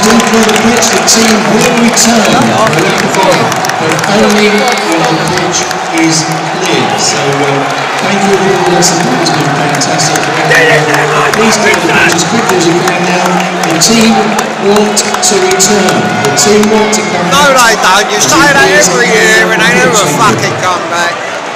deep on the pitch, the team will return, but only when the pitch is clear. So thank you for all the support, it's been fantastic. Please clear the pitch as quickly as you can now. The team want to return. The team want to come back. No, they don't. You say that every year and they never fucking come back.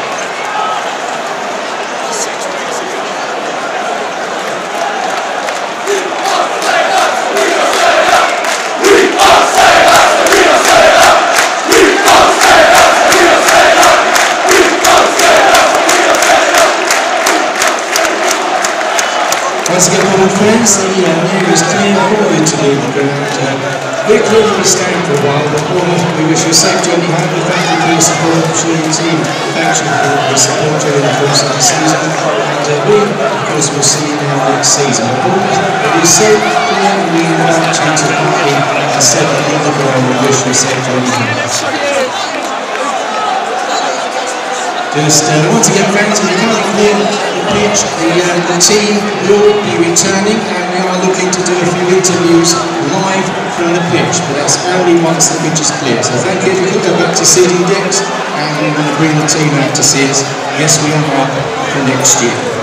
Once again, my friends, the air is clear for you to leave the ground. We're clearly staying for a while, but we wish you a safe journey home. We thank you for your support, I'm sure your team thanks you for your support during the course of the season. And we, of course, will see you now next season. But we said, we invite you to party and set up another goal. We wish you a safe journey home. Just once again, friends, we can't clear the pitch. The team will be returning, and we are looking to do a few interviews live from the pitch, but that's only once the pitch is clear. So thank you. We could go back to seating decks, and we're going to bring the team out to see us. Yes, we are for next year.